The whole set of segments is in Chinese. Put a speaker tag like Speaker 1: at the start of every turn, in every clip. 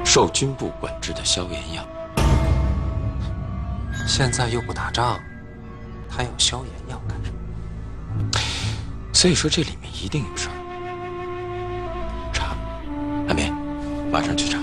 Speaker 1: 受军部管制的消炎药。
Speaker 2: 现在又不打仗，他要消炎药干什么？
Speaker 1: 所以说这里面一定有事儿。查，海绵，马上去查。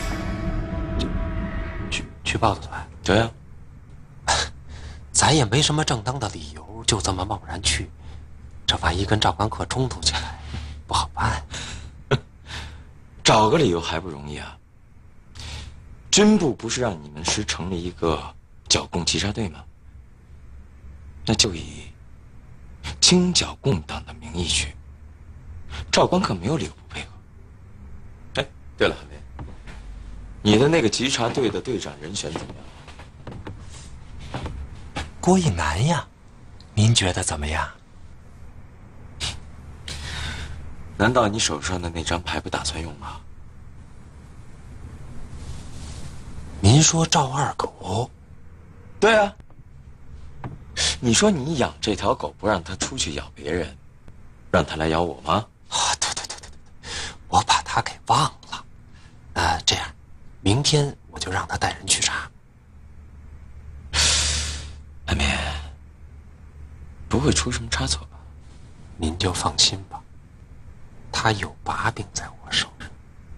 Speaker 2: 去豹子团？
Speaker 1: 对呀。
Speaker 2: 咱也没什么正当的理由，就这么贸然去，这万一跟赵刚克冲突起来，不好办。
Speaker 1: 找个理由还不容易啊？军部不是让你们师成立一个剿共稽查队吗？那就以清剿共党的名义去。赵光克没有理由不配合。哎，对了，海梅，你的那个稽查队的队长人选怎么样？
Speaker 2: 郭应南呀，您觉得怎么样？
Speaker 1: 难道你手上的那张牌不打算用吗？
Speaker 2: 您说赵二狗？
Speaker 1: 对啊。你说你养这条狗不让它出去咬别人，让它来咬我吗？
Speaker 2: 啊，对，我把它给忘了。这样，明天我就让他带人去查。
Speaker 1: 海绵，不会出什么差错吧？
Speaker 2: 您就放心吧，他有把柄在我手上。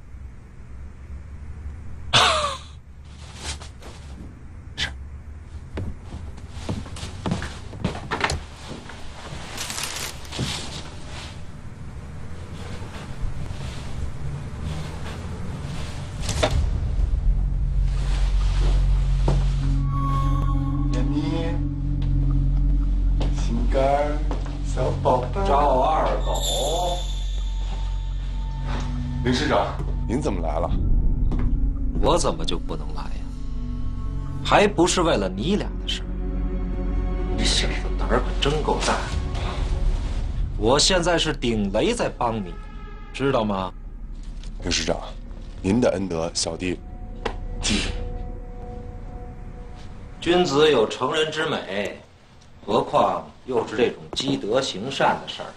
Speaker 2: 是。
Speaker 3: 燕妮，心肝儿，小宝贝。
Speaker 2: 赵二狗，
Speaker 3: 林师长，您怎么来了？
Speaker 2: 我怎么就不能来呀？还不是为了你俩的事儿。你小子胆儿可真够大。我现在是顶雷在帮你，知道吗？
Speaker 3: 林师长，您的恩德，小弟记着。
Speaker 2: 君子有成人之美，何况又是这种积德行善的事儿。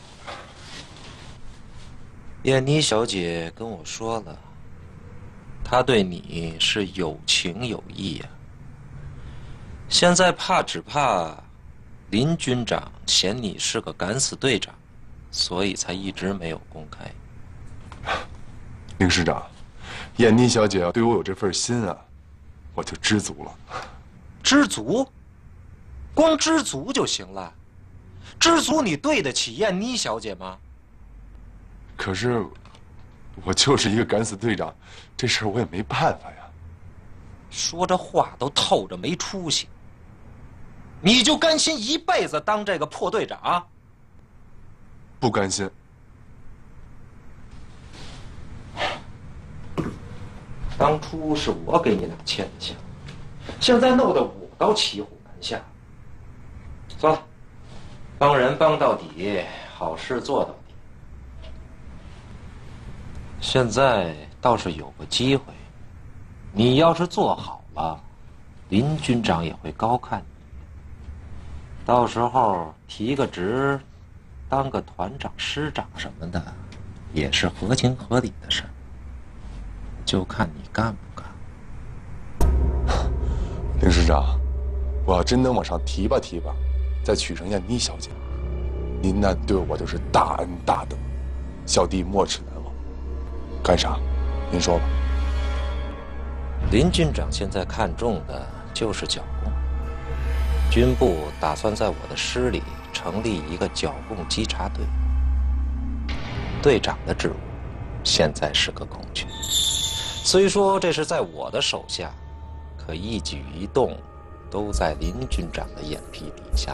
Speaker 2: 燕妮小姐跟我说了，她对你是有情有义呀。现在只怕林军长嫌你是个敢死队长，所以才一直没有公开。
Speaker 3: 林师长，燕妮小姐要对我有这份心啊，我就知足了。
Speaker 2: 知足？光知足就行了？知足你对得起燕妮小姐吗？
Speaker 3: 可是，我就是一个敢死队长，这事儿我也没办法呀。
Speaker 2: 说这话都透着没出息。你就甘心一辈子当这个破队长？
Speaker 3: 不甘心。
Speaker 2: 当初是我给你俩牵的线，现在弄得我都骑虎难下。算了，帮人帮到底，好事做到底。现在倒是有个机会，你要是做好了，林军长也会高看你。到时候提个职，当个团长、师长什么的，也是合情合理的事儿。就看你干不干。
Speaker 3: 林师长，我要真能往上提拔提拔，再娶上燕妮小姐，您那对我就是大恩大德，小弟没齿难忘。干啥？您说吧。
Speaker 2: 林军长现在看重的就是剿共，军部打算在我的师里成立一个剿共稽查队，队长的职务现在是个空缺。虽说这是在我的手下，可一举一动都在林军长的眼皮底下。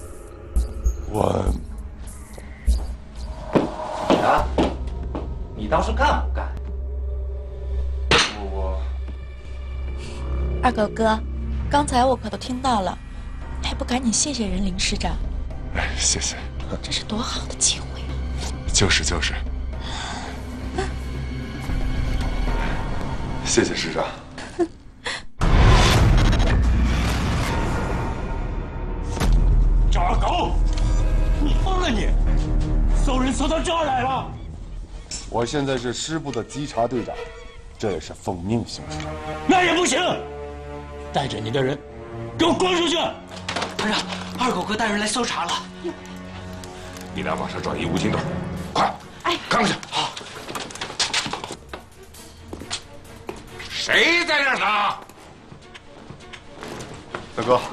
Speaker 2: 啊，你倒是干不干？
Speaker 4: 二狗哥，刚才我可都听到了，还不赶紧谢谢人林师长？
Speaker 3: 哎，谢谢。
Speaker 4: 这是多好的机会啊！
Speaker 3: 就是。谢谢师长。
Speaker 5: 赵二狗，你疯了你！搜人搜到这儿来了！
Speaker 3: 我现在是师部的稽查队长， 这也是奉命行事。
Speaker 5: 那也不行，带着你的人，给我滚出去！
Speaker 6: 团长，二狗哥带人来搜查了。
Speaker 7: 你俩马上转移无尽队，快！
Speaker 4: 哎，
Speaker 7: 赶过去。好。谁在这儿呢？
Speaker 3: 大哥。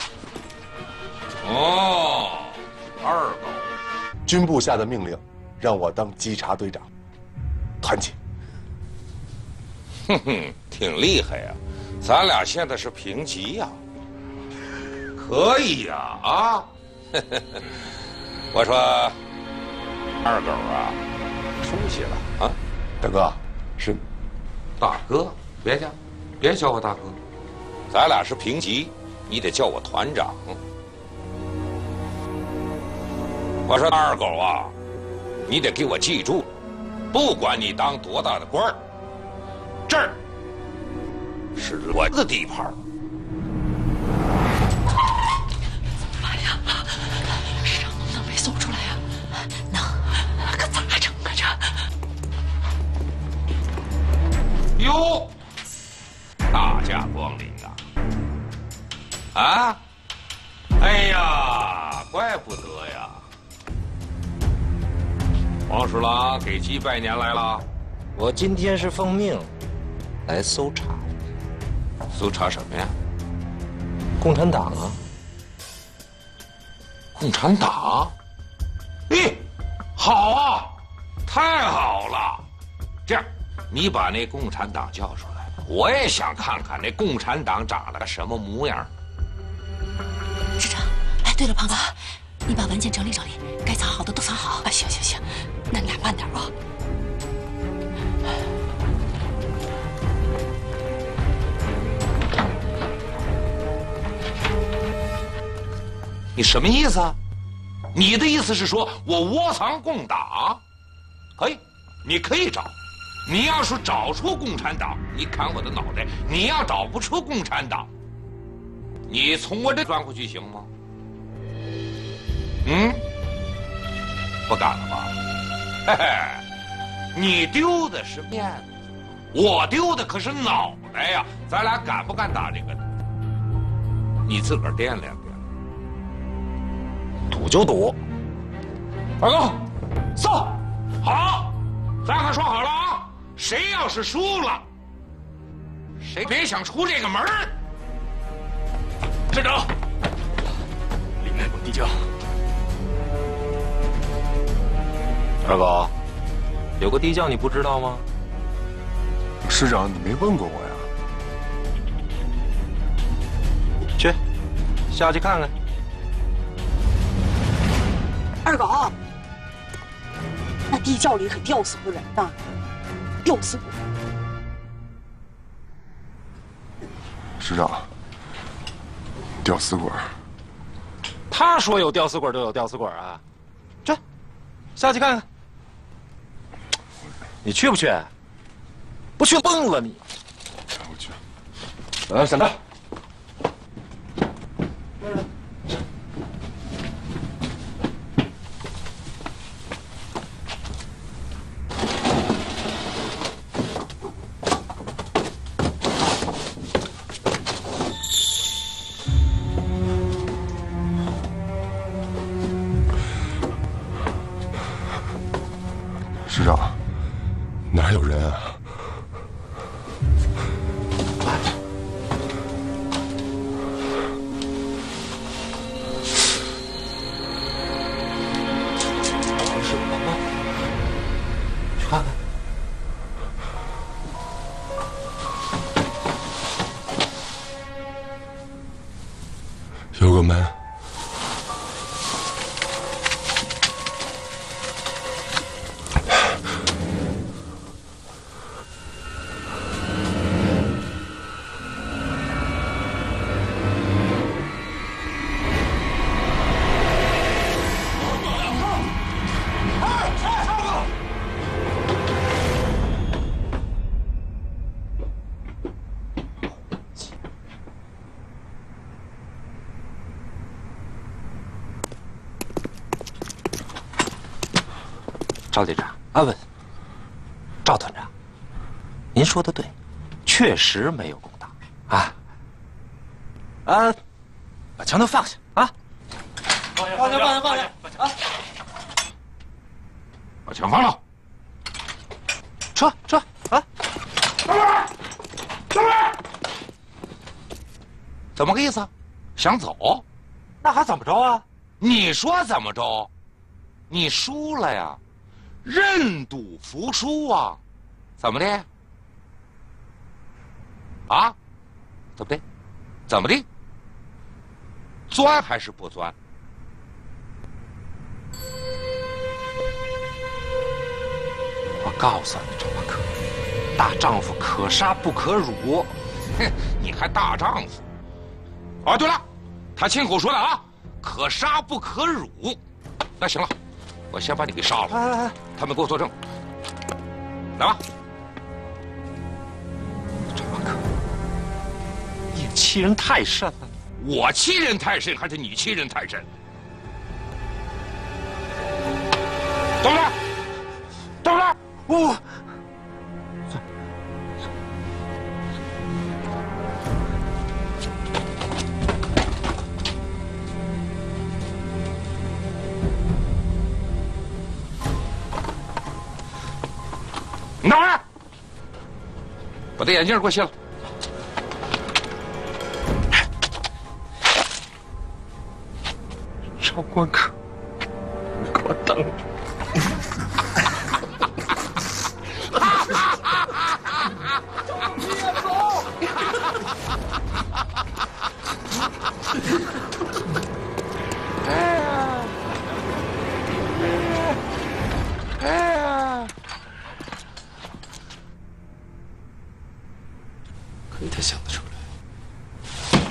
Speaker 7: 哦，二狗。
Speaker 3: 军部下的命令，让我当稽查队长。团结。
Speaker 7: 哼哼，挺厉害呀！咱俩现在是平级呀。可以呀啊！我说，二狗啊，出息了啊！
Speaker 3: 大哥，是
Speaker 7: 大哥，别叫我大哥，咱俩是平级，你得叫我团长。我说二狗啊，你得给我记住，不管你当多大的官儿，这儿是我的地盘。
Speaker 4: 妈呀，市长能不能被送出来呀？能，可咋整啊这？
Speaker 7: 哟，大驾光临啊！啊，哎呀，怪不得呀！黄鼠狼给鸡拜年来了。
Speaker 2: 我今天是奉命来搜查。
Speaker 7: 搜查什么呀？
Speaker 2: 共产党啊！
Speaker 7: 共产党？哎，好啊，太好了！这样，你把那共产党叫出来，我也想看看那共产党长得什么模样。
Speaker 4: 市长，哎，对了，胖子，你把文件整理整理，该藏好的都藏好。啊，行行行，那你俩慢点啊。
Speaker 7: 你什么意思啊？你的意思是说我窝藏共党？可以，你可以找。你要是找出共产党，你砍我的脑袋；你要找不出共产党，你从我这钻过去行吗？嗯，不敢了吧？嘿嘿，你丢的是面子，我丢的可是脑袋呀！咱俩敢不敢打这个？你自个儿掂量掂量。
Speaker 2: 赌就赌。
Speaker 7: 二狗，走，好，咱可说好了啊，谁要是输了，谁别想出这个门儿。
Speaker 5: 站长，里面有地窖。
Speaker 2: 二狗，有个地窖你不知道吗？
Speaker 3: 师长，你没问过我呀？
Speaker 2: 去，下去看看。
Speaker 8: 二狗，那地窖里可吊死过人呢，吊死过。
Speaker 3: 师长，吊死鬼。
Speaker 2: 他说有吊死鬼就有吊死鬼啊！去，下去看看。你去不去？不去崩了你！
Speaker 3: 我去。
Speaker 2: 闪开！
Speaker 3: 师长，哪有人啊？
Speaker 2: 是我吗？去看看。
Speaker 3: 有个门。
Speaker 2: 赵队长，安稳。赵团长， 您说的对，确实没有攻打。把枪都放下啊！
Speaker 6: 放下啊！
Speaker 7: 把枪放了。
Speaker 2: 撤啊！
Speaker 7: 等会儿，怎么个意思？想走？
Speaker 6: 那还怎么着啊？
Speaker 7: 你说怎么着？你输了呀，认赌服输啊？怎么的？啊？怎么的？怎么的？钻还是不钻？
Speaker 2: 我告诉你，周马克，大丈夫可杀不可辱。
Speaker 7: 哼，你还大丈夫？啊，对了，他亲口说的啊，可杀不可辱。那行了，我先把你给杀了。
Speaker 2: 来，
Speaker 7: 他们给我作证。来吧。
Speaker 2: 周马克，你也欺人太甚了。
Speaker 7: 我欺人太甚，还是你欺人太甚？动了，动了！
Speaker 2: 不。
Speaker 7: 你等会儿，把这眼镜给我卸了。
Speaker 2: 赵关客，你给我等着！
Speaker 1: 可以，他想得出来。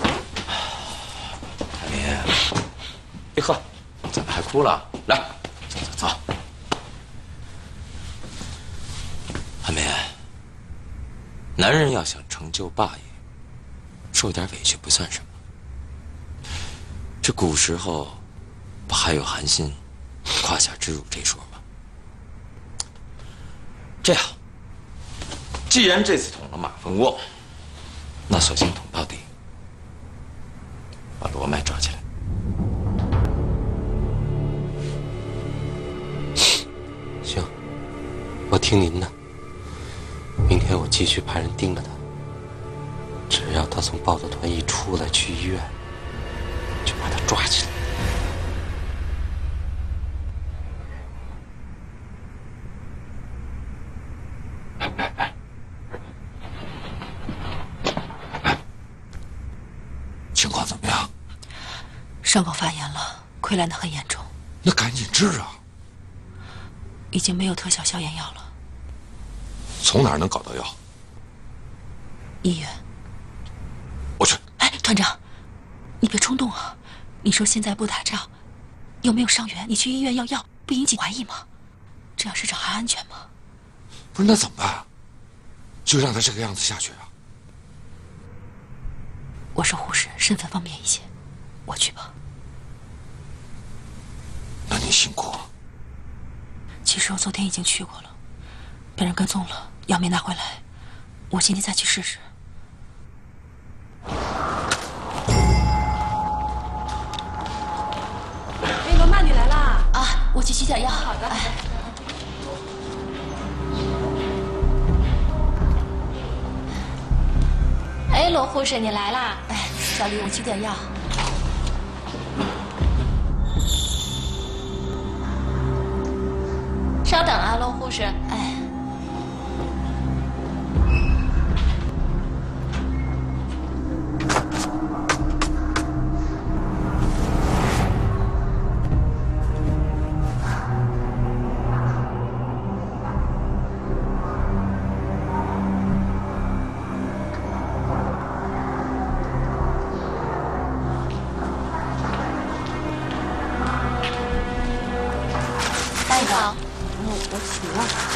Speaker 1: 海明，别喝，怎么还哭了？来，走。海明，男人要想成就霸业，受点委屈不算什么。这古时候不还有韩信胯下之辱这说吗？这样，既然这次捅了马蜂窝，那索性捅到底，把罗麦抓起来。
Speaker 2: 行，我听您的。明天我继续派人盯着他，只要他从豹子团一出来去医院，就把他抓起来。
Speaker 7: 情况怎么样？
Speaker 4: 伤口发炎了，溃烂得很严重，
Speaker 7: 那赶紧治啊！
Speaker 4: 已经没有特效消炎药了。
Speaker 7: 从哪儿能搞到药？
Speaker 4: 医院。
Speaker 7: 我去。
Speaker 4: 哎，团长，你别冲动啊！你说现在不打仗，又没有伤员，你去医院要药，不引起怀疑吗？这样市长还安全吗？
Speaker 7: 不是，那怎么办？就让他这个样子下去啊？
Speaker 4: 我是护士，身份方便一些，我去吧。
Speaker 7: 那你辛苦了。
Speaker 4: 其实我昨天已经去过了，被人跟踪了，药没拿回来，我今天再去试试。
Speaker 9: 哎，罗曼，你来啦！
Speaker 4: 啊，我去取点药。
Speaker 9: 好的。
Speaker 4: 哎，罗护士，你来啦！哎，小李，我取点药。稍等啊，罗护士。哎。你好，
Speaker 8: 我起了。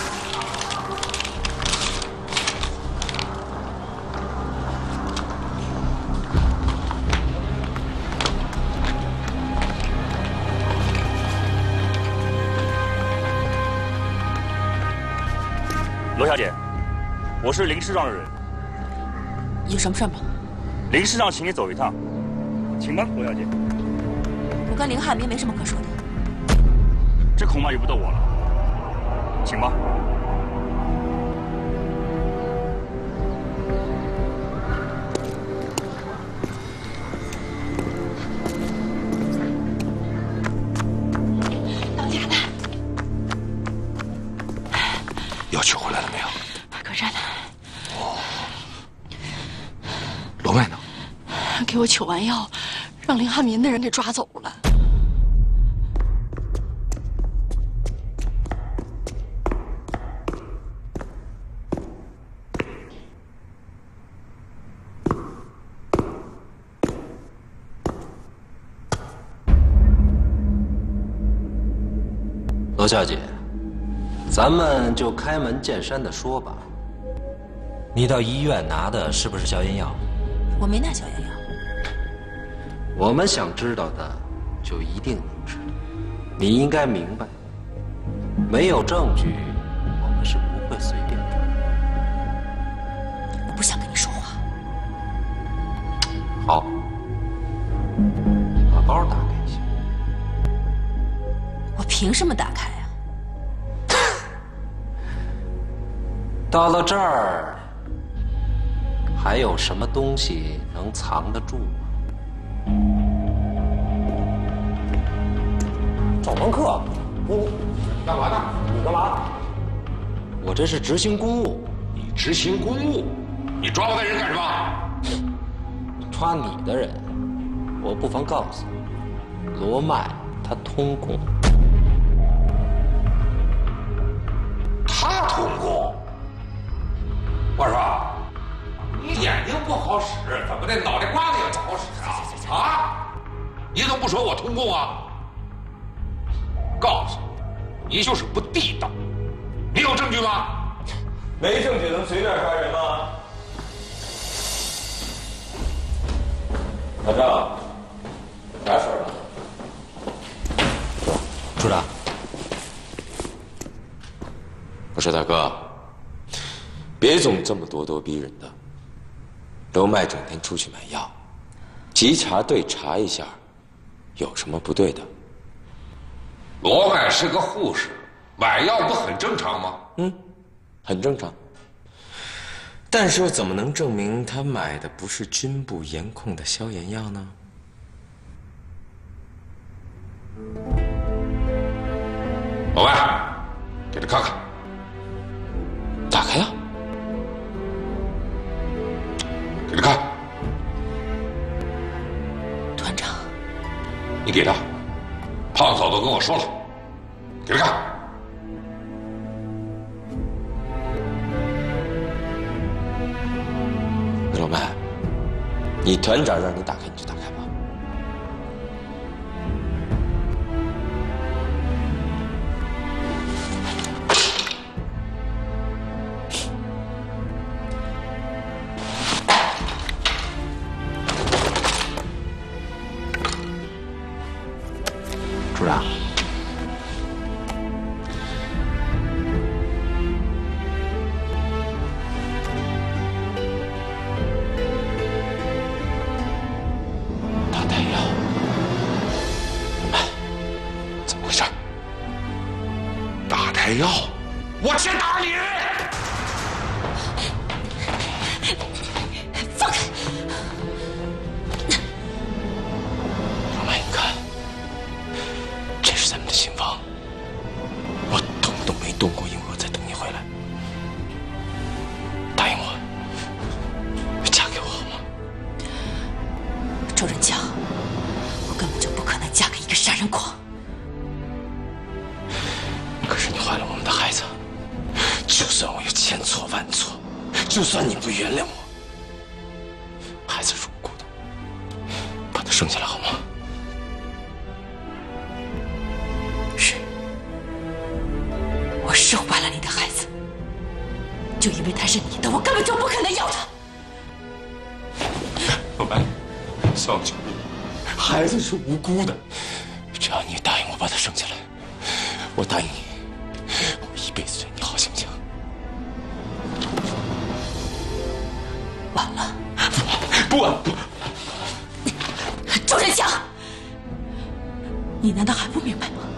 Speaker 5: 罗小姐， 我是林市长的人。
Speaker 4: 有什么事吗？
Speaker 5: 林市长请你走一趟，请吧，罗小姐。
Speaker 4: 我跟林汉民没什么可说的。
Speaker 5: 这恐怕由不得我了，请吧。
Speaker 4: 当家的，
Speaker 3: 药取回来了没有？
Speaker 4: 搁这呢。
Speaker 3: 罗麦呢？
Speaker 4: 给我取完药，让林汉民的人给抓走了。
Speaker 2: 罗小姐，咱们就开门见山的说吧。你到医院拿的是不是消炎药？
Speaker 4: 我没拿消炎药。
Speaker 2: 我们想知道的，就一定能知道。你应该明白，没有证据，我们是不会随便抓。
Speaker 4: 我不想跟你说话。
Speaker 2: 好，把包打开一下。
Speaker 4: 我凭什么打开呀？
Speaker 2: 到了这儿，还有什么东西能藏得住吗？
Speaker 6: 找房客，你干嘛呢？你干嘛？
Speaker 2: 我这是执行公务。
Speaker 7: 你执行公务，你抓我的人干什么？
Speaker 2: 抓你的人，我不妨告诉你，罗麦他通共。
Speaker 7: 他通共？我说，你眼睛不好使，怎么的脑袋瓜子也不好使啊？啊？你怎么不说我通共啊？告诉你，你就是不地道。你有证据吗？
Speaker 6: 没证据能随便杀人吗？老赵，啥事儿了？
Speaker 2: 处长，
Speaker 1: 我说大哥，别总这么咄咄逼人的。刘麦整天出去买药，稽查队查一下，有什么不对的？
Speaker 7: 罗麦是个护士，买药不很正常吗？
Speaker 1: 很正常。但是又怎么能证明他买的不是军部严控的消炎药呢？
Speaker 7: 老外，给他看看。
Speaker 1: 打开呀！
Speaker 7: 给他看。
Speaker 4: 团长，
Speaker 7: 你给他。胖嫂都跟我说了，给他看。
Speaker 1: 老麦，你团长让你打开你就打开吧。
Speaker 2: 处长，
Speaker 1: 打胎药，怎么回事？
Speaker 7: 打胎药？我先打你！
Speaker 4: 放开！
Speaker 1: 老麦，你看，这是咱们的新房，我动都没动过，因为我在等你回来。答应我，嫁给我好吗？
Speaker 4: 周仁强，我根本就不可能嫁给一个杀人狂。
Speaker 1: 可是你坏了我们的孩子，就算我有千错万错，就算你不原谅我，孩子是无辜的，把他生下来好吗？
Speaker 4: 是，我是怀了你的孩子，就因为他是你的，我根本就不可能要他。
Speaker 1: 老白，相信我，孩子是无辜的，只要你答应我把他生下来，我答应你，我一辈子对你好，行不行？
Speaker 4: 你难道还不明白吗？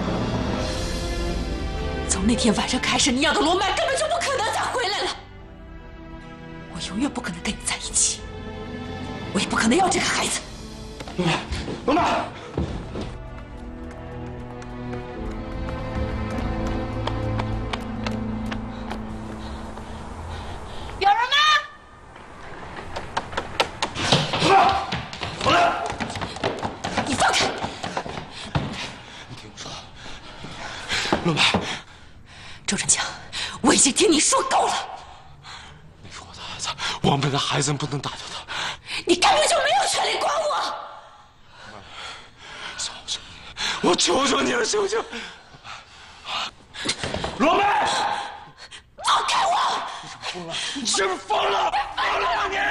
Speaker 4: 从那天晚上开始，你要的罗曼根本就不可能再回来了。我永远不可能跟你在一起，我也不可能要这个孩子。
Speaker 5: 罗曼，罗曼。
Speaker 4: 有人吗？
Speaker 5: 回来！
Speaker 4: 你放开！
Speaker 5: 你听我说，罗曼，
Speaker 4: 周振强，我已经听你说够了。
Speaker 5: 那是我的孩子，我们的孩子不能打掉他。
Speaker 4: 你根本就没有权利管我。
Speaker 5: 求求你，我求求你了，行不行？罗曼，
Speaker 4: 放开我！
Speaker 5: 疯了！你是不是疯了？疯了吧你！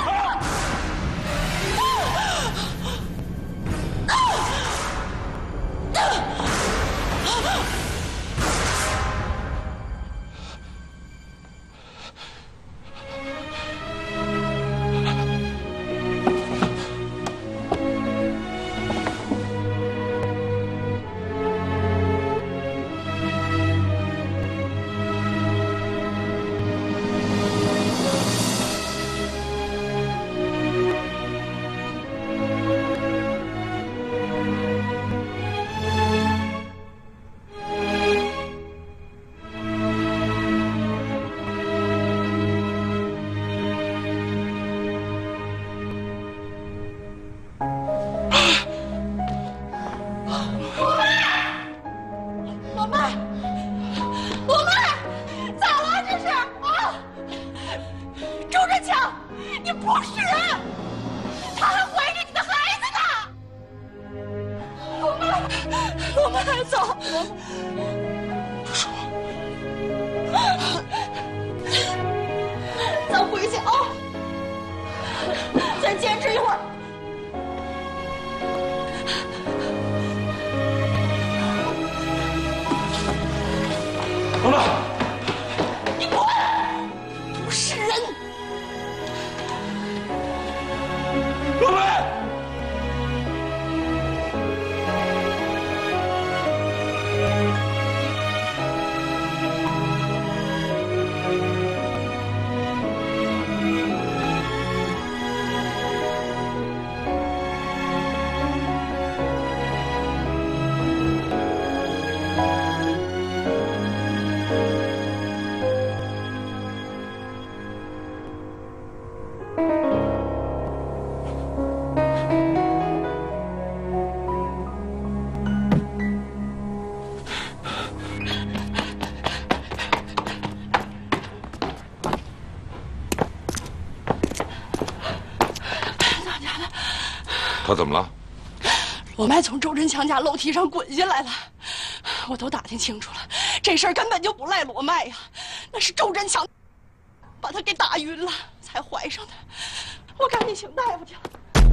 Speaker 7: 他怎么了？
Speaker 8: 罗麦从周振强家楼梯上滚下来了，我都打听清楚了，这事儿根本就不赖罗麦呀，那是周振强把他给打晕了才怀上的。我赶紧请大夫去了。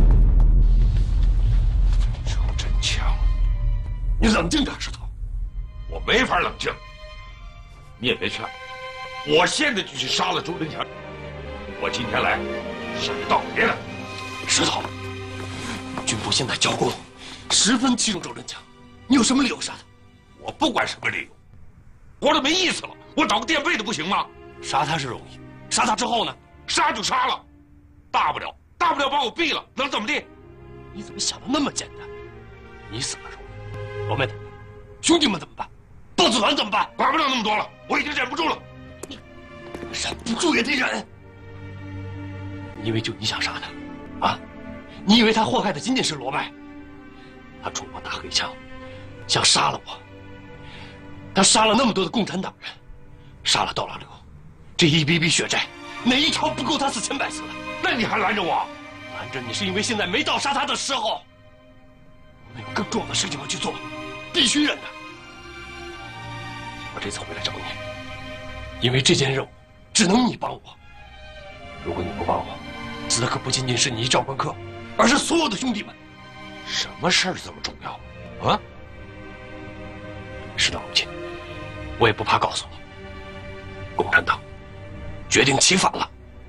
Speaker 7: 周振强，你冷静点，石头，我没法冷静。你也别劝我，我现在就去杀了周振强。我今天来是有道别的。
Speaker 5: 石头。 军部现在剿共，十分器重周振强，你有什么理由杀他？
Speaker 7: 我不管什么理由，活得没意思了，我找个垫背的不行吗？
Speaker 5: 杀他是容易，杀他之后呢？
Speaker 7: 杀就杀了，大不了把我毙了，能怎么地？
Speaker 5: 你怎么想的那么简单？你死了容易，罗麦怎么办？兄弟们怎么办？豹子团怎么办？
Speaker 7: 管不了那么多了，我已经忍不住了。
Speaker 5: 忍不住也得忍。你以为就你想杀他，啊？ 你以为他祸害的仅仅是罗麦？他冲我打黑枪，想杀了我。他杀了那么多的共产党人，杀了窦老六，这一笔笔血债，哪一条不够他死千百死的？
Speaker 7: 那你还拦着我？
Speaker 5: 拦着你是因为现在没到杀他的时候。我们有更重要的事情要去做，必须忍的。我这次回来找你，因为这件任务只能你帮我。如果你不帮我，死的可不仅仅是你赵文科。 而是所有的兄弟们。
Speaker 7: 什么事儿这么重要啊？
Speaker 5: 是的，母亲，我也不怕告诉你，共产党决定起反了。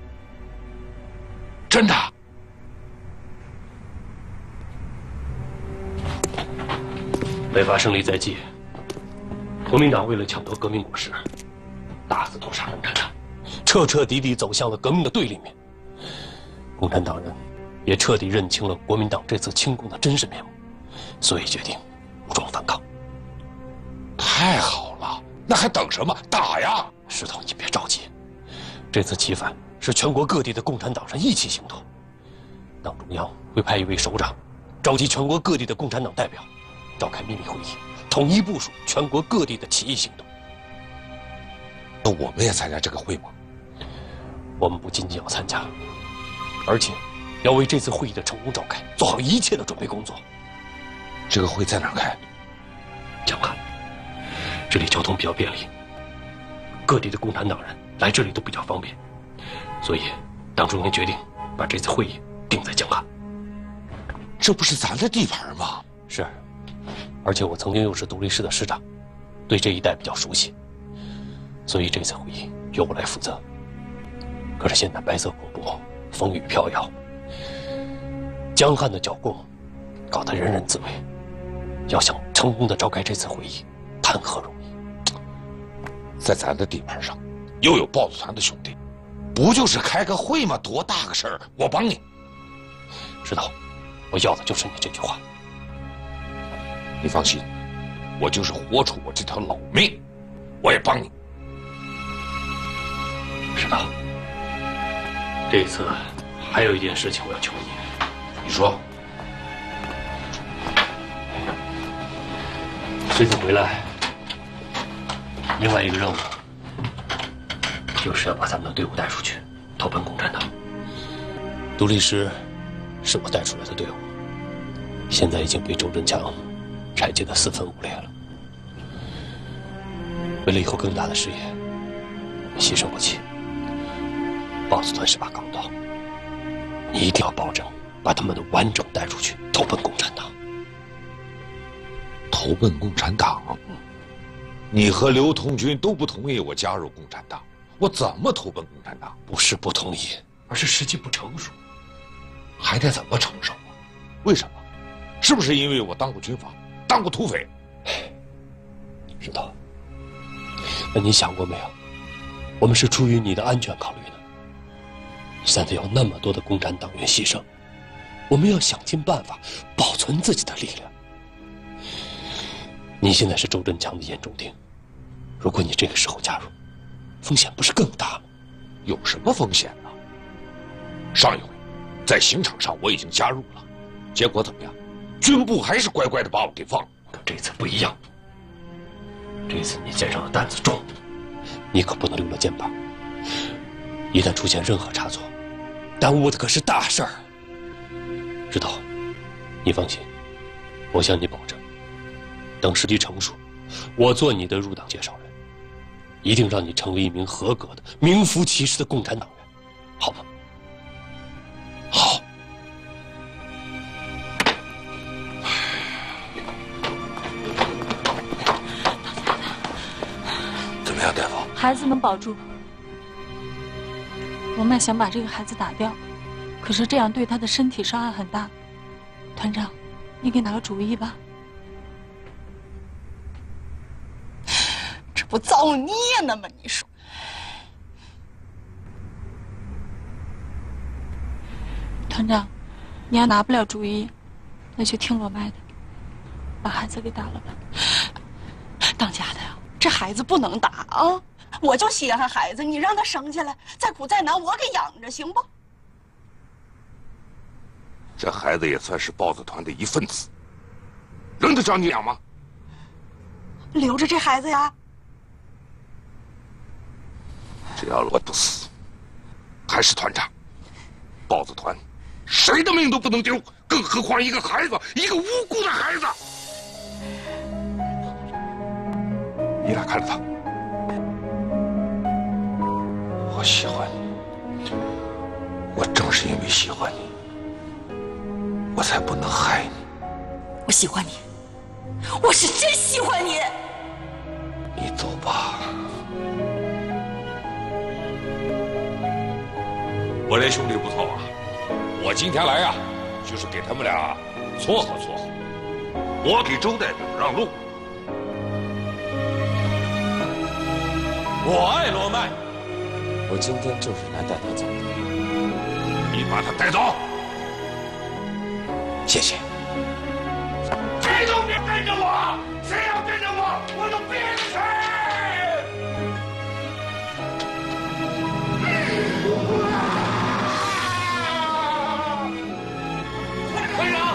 Speaker 7: 真的？
Speaker 5: 北伐胜利在即，国民党为了抢夺革命果实，大肆屠杀共产党，彻彻底底走向了革命的对立面。共产党人也彻底认清了国民党这次清攻的真实面目，所以决定武装反抗。
Speaker 7: 太好了，那还等什么？打呀！
Speaker 5: 石头，你别着急，这次起反是全国各地的共产党人一起行动，党中央会派一位首长，召集全国各地的共产党代表，召开秘密会议，统一部署全国各地的起义行动。
Speaker 7: 那我们也参加这个会吗？
Speaker 5: 我们不仅仅要参加，而且要为这次会议的成功召开做好一切的准备工作。
Speaker 7: 这个会在哪儿开？
Speaker 5: 江汉，这里交通比较便利，各地的共产党人来这里都比较方便，所以党中央决定把这次会议定在江汉。
Speaker 7: 这不是咱的地盘吗？
Speaker 5: 是，而且我曾经又是独立师的师长，对这一带比较熟悉，所以这次会议由我来负责。可是现在白色恐怖，风雨飘摇，江汉的剿共搞得人人自危，要想成功的召开这次会议，谈何容易？
Speaker 7: 在咱的地盘上，又有豹子团的兄弟，不就是开个会吗？多大个事儿！我帮你。
Speaker 5: 石头，我要的就是你这句话。
Speaker 7: 你放心，我就是活出我这条老命，我也帮你。
Speaker 5: 石头，这次还有一件事情我要求你。
Speaker 7: 你说。
Speaker 5: 这次回来，另外一个任务就是要把咱们的队伍带出去，投奔共产党。独立师是我带出来的队伍，现在已经被周振强拆解得四分五裂了。为了以后更大的事业，牺牲不起。豹子团是把钢刀，你一定要保证把他们的完整带出去，投奔共产党。
Speaker 7: 投奔共产党？你和刘同军都不同意我加入共产党，我怎么投奔共产党？
Speaker 5: 不是不同意，而是时机不成熟。
Speaker 7: 还得怎么成熟啊？为什么？是不是因为我当过军阀，当过土匪？
Speaker 5: 石头，那你想过没有？我们是出于你的安全考虑的。现在有那么多的共产党员牺牲，我们要想尽办法保存自己的力量。你现在是周振强的眼中钉，如果你这个时候加入，风险不是更大吗？
Speaker 7: 有什么风险呢？上一回，在刑场上我已经加入了，结果怎么样？军部还是乖乖的把我给放了。
Speaker 5: 可这次不一样，这次你肩上的担子重，你可不能溜了肩膀。一旦出现任何差错，耽误的可是大事儿。石头，你放心，我向你保证。等时机成熟，我做你的入党介绍人，一定让你成为一名合格的、名副其实的共产党员，好吗？
Speaker 7: 好。怎么样，大夫？
Speaker 4: 孩子能保住。罗麦想把这个孩子打掉，可是这样对他的身体伤害很大。团长，你给拿个主意吧。
Speaker 8: 不造孽呢吗？你说，
Speaker 4: 团长，你要拿不了主意，那就听罗麦的，把孩子给打了吧。
Speaker 8: 当家的呀，这孩子不能打啊！我就稀罕孩子，你让他生下来，再苦再难我给养着，行不？
Speaker 7: 这孩子也算是豹子团的一份子，扔得着你养吗？
Speaker 8: 留着这孩子呀。
Speaker 7: 只要我不死，还是团长，豹子团谁的命都不能丢，更何况一个孩子，一个无辜的孩子。你俩看着他，我喜欢你，我正是因为喜欢你，我才不能害你。
Speaker 4: 我喜欢你，我是真喜欢你。
Speaker 7: 你走吧。我这兄弟不错啊，我今天来呀，就是给他们俩撮合撮合。 我给周代表让路。
Speaker 3: 我爱罗麦，
Speaker 1: 我今天就是来带他走的。
Speaker 7: 你把他带走。
Speaker 1: 谢谢。
Speaker 7: 谁都别跟着我！谁要跟着我，我就鞭谁！队长！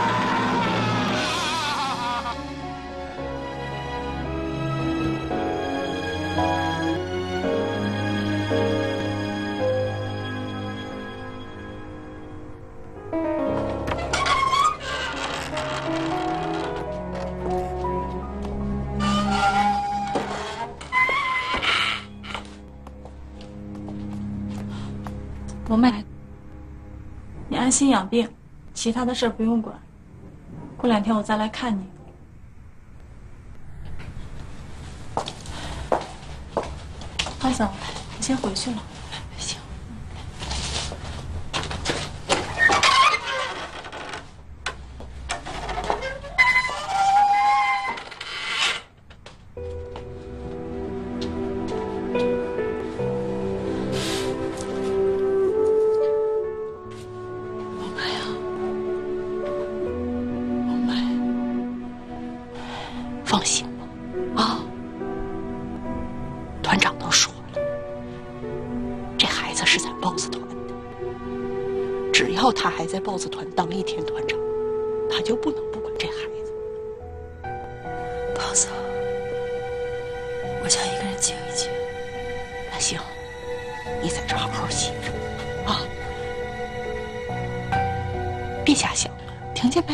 Speaker 10: 罗麦，你安心养病，其他的事不用管。过2天我再来看你。花嫂，我先回去了。
Speaker 8: 行。放心吧，啊，团长都说了，这孩子是咱豹子团的，只要他还在豹子团当1天团长，他就不能不管这孩子。
Speaker 4: 豹子，我想一个人静一静。
Speaker 8: 那行，你在这好好歇着，啊，别瞎想了，听见没？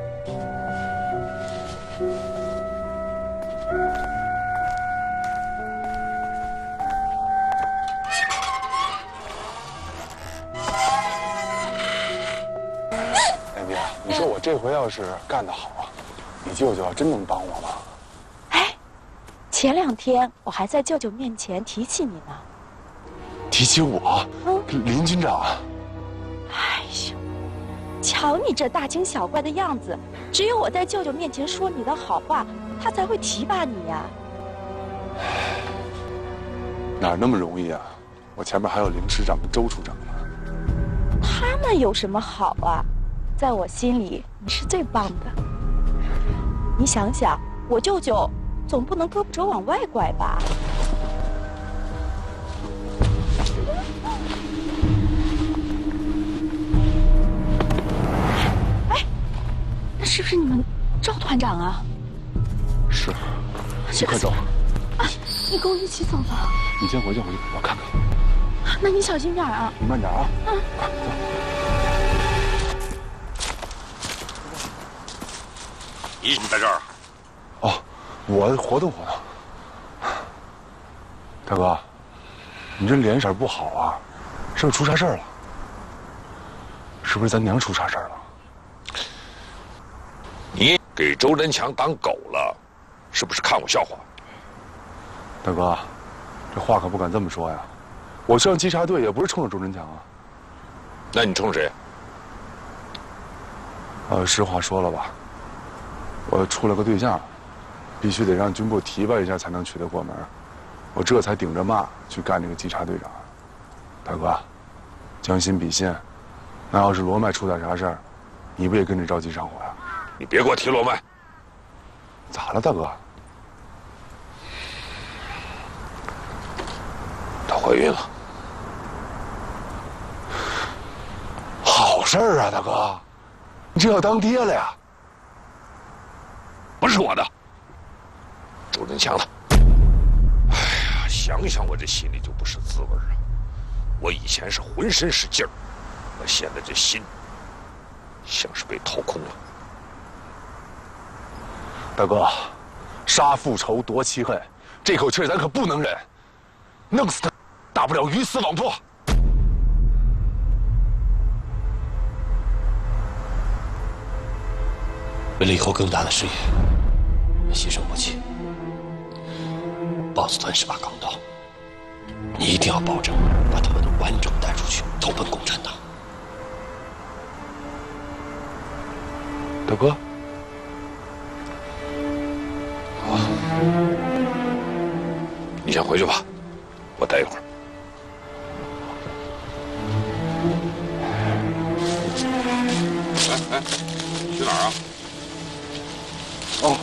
Speaker 3: 你说我这回要是干得好啊，你舅舅真能帮我吗？
Speaker 11: 哎，前2天我还在舅舅面前提起你呢。
Speaker 3: 提起我？林军长。
Speaker 11: 哎呦，瞧你这大惊小怪的样子，只有我在舅舅面前说你的好话，他才会提拔你呀。
Speaker 3: 哪那么容易啊？我前面还有林师长跟周处长呢。
Speaker 11: 他们有什么好啊？在我心里，你是最棒的。你想想，我舅舅总不能胳膊肘往外拐吧？哎，那是不是你们赵团长啊？
Speaker 3: 是，你快走。
Speaker 11: 啊，你跟我一起走吧。
Speaker 3: 你先回去，我看看。
Speaker 11: 那你小心点啊。
Speaker 3: 你慢点啊。走。
Speaker 7: 你怎么在这儿？
Speaker 3: 哦，我活动。大哥，你这脸色不好啊，是不是出啥事儿了？是不是咱娘出啥事儿了？
Speaker 7: 你给周仁强当狗了，是不是看我笑话？
Speaker 3: 大哥，这话可不敢这么说呀。我上稽查队也不是冲着周仁强啊。
Speaker 7: 那你冲谁？
Speaker 3: 实话说了吧。我处了个对象，必须得让军部提拔一下才能娶她过门，我这才顶着骂去干这个稽查队长。大哥，将心比心，那要是罗麦出点啥事儿，你不也跟着着急上火呀？
Speaker 7: 你别给我提罗麦。
Speaker 3: 咋了，大哥？
Speaker 7: 她怀孕了。
Speaker 3: 好事儿啊，大哥，你这要当爹了呀？
Speaker 7: 不是我的，周仁强的。哎呀，想想我这心里就不是滋味啊！我以前是浑身是劲儿，我现在这心像是被掏空了。
Speaker 3: 大哥，杀父仇，夺妻恨，这口气咱可不能忍，弄死他，大不了鱼死网破。
Speaker 5: 为了以后更大的事业，我牺牲不起。豹子团是把钢刀，你一定要保证把他们完整带出去，投奔共产党。
Speaker 3: 大哥，
Speaker 7: 你先回去吧，我待一会儿。哎，去哪儿啊？哦。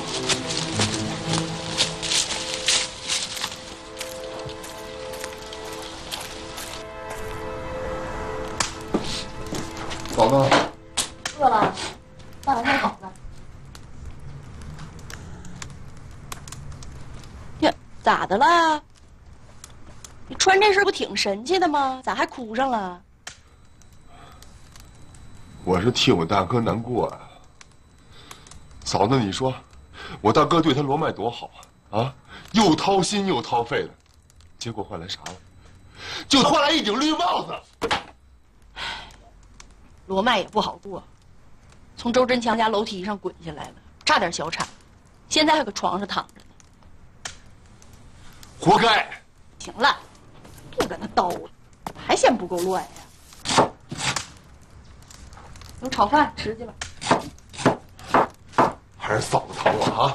Speaker 3: 嫂子，
Speaker 8: 饿了，饭还太好了。呀，咋的了？你穿这身不挺神气的吗？咋还哭上了？
Speaker 3: 我是替我大哥难过啊。嫂子，你说，我大哥对他罗麦多好啊，啊，又掏心又掏肺的，结果换来啥了？就换来一顶绿帽子。
Speaker 8: 罗麦也不好过，从周振强家楼梯上滚下来了，差点小产，现在还搁床上躺着呢。
Speaker 3: 活该！
Speaker 8: 行了，别跟他叨了，还嫌不够乱呀？有炒饭吃去吧。
Speaker 3: 还是嫂子疼我啊！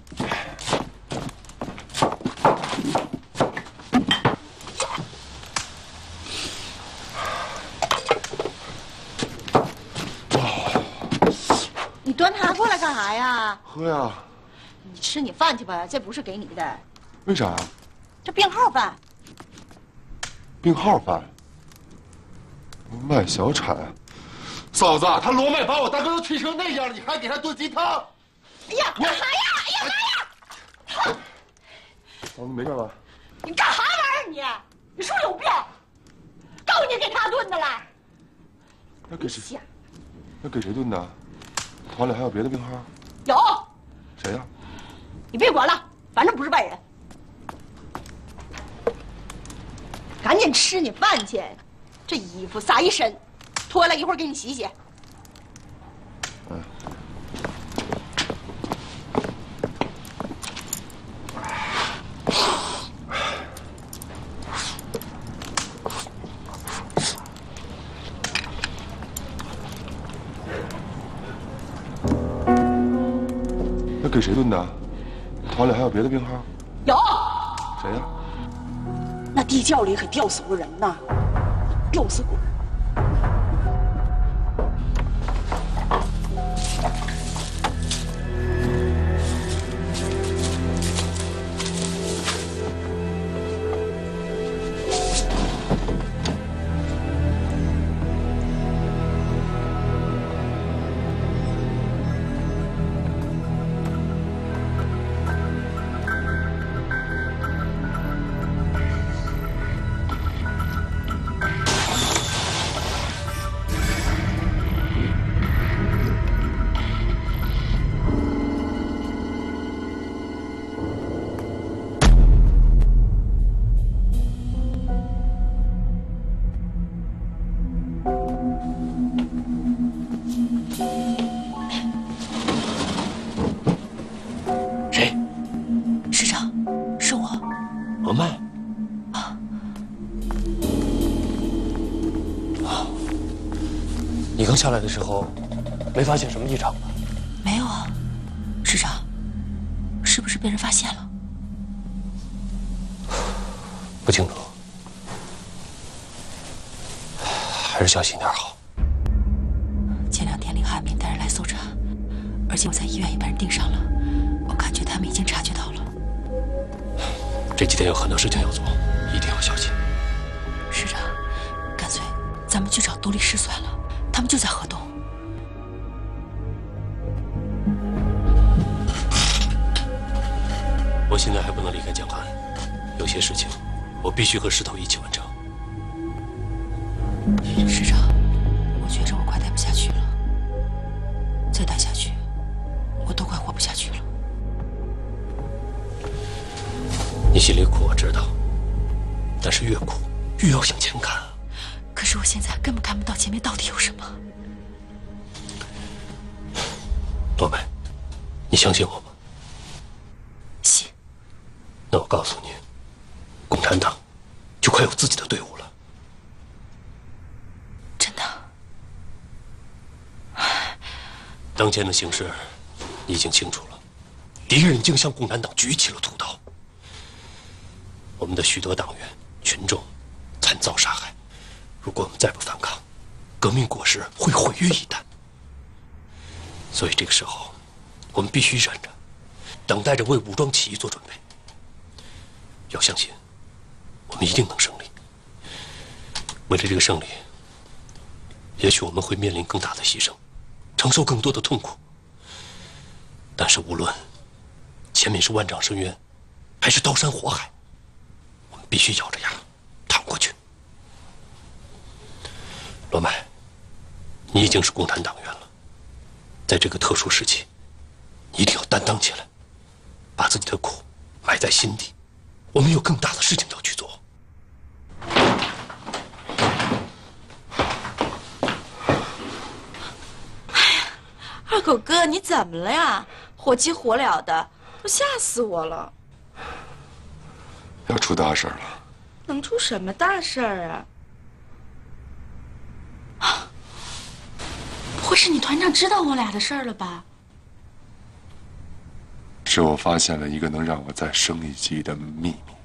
Speaker 8: 你端它过来干啥呀？
Speaker 3: 喝呀！
Speaker 8: 你吃你饭去吧，这不是给你的。
Speaker 3: 为啥呀？
Speaker 8: 这病号饭。
Speaker 3: 病号饭。卖小产。嫂子，他罗麦把我大哥都气成那样了，你还给他炖鸡汤？
Speaker 8: 哎呀，干啥呀？哎呀妈呀！
Speaker 3: 嫂子没事吧？
Speaker 8: 你干啥玩意儿你是不是有病？够你给他炖的了。
Speaker 3: 那给谁？那给谁炖的？团里还有别的病号？
Speaker 8: 有。
Speaker 3: 谁呀？
Speaker 8: 你别管了，反正不是外人。赶紧吃你饭去，这衣服撒一身，脱了一会儿给你洗洗。
Speaker 3: 嗯。那给谁炖的？团里还有别的病号？
Speaker 8: 有。
Speaker 3: 谁呀？
Speaker 8: 那地窖里可吊死过人呢，吊死鬼。
Speaker 5: 你刚下来的时候，没发现什么异常吧？
Speaker 4: 没有啊，市长，是不是被人发现了？
Speaker 5: 不清楚，还是小心点好。
Speaker 4: 前2天林汉民带人来搜查，而且我在医院也被人盯上了，我感觉他们已经察觉到了。
Speaker 5: 这几天有很多事情要做，一定要小心。
Speaker 4: 市长，干脆咱们去找杜律师算了。他们就在河东。
Speaker 5: 我现在还不能离开江汉，有些事情我必须和石头一起完成。
Speaker 4: 市长，我觉着我快待不下去了，再待下去，我都快活不下去了。
Speaker 5: 你心里苦，我知道，但是越苦越要向前看。
Speaker 4: 可是我现在根本看不到前面到底有什么。
Speaker 5: 罗麦，你相信我吗？
Speaker 4: 信。
Speaker 5: 那我告诉你，共产党就快有自己的队伍了。
Speaker 4: 真的？
Speaker 5: 当前的形势你已经清楚了， 敌人竟向共产党举起了屠刀。我们的许多党员、群众惨遭杀害。如果我们再不反抗，革命果实会毁于一旦。所以这个时候，我们必须忍着，等待着为武装起义做准备。要相信，我们一定能胜利。为了这个胜利，也许我们会面临更大的牺牲，承受更多的痛苦。但是无论前面是万丈深渊，还是刀山火海，我们必须咬着牙趟过去。罗麦，你已经是共产党员了，在这个特殊时期，你一定要担当起来，把自己的苦埋在心底。我们有更大的事情要去做。
Speaker 10: 二狗哥，你怎么了呀？火急火燎的，都吓死我了。
Speaker 3: 要出大事了。
Speaker 10: 能出什么大事儿啊？不会是你团长知道我俩的事儿了吧？
Speaker 3: 是我发现了一个能让我再升一级的秘密。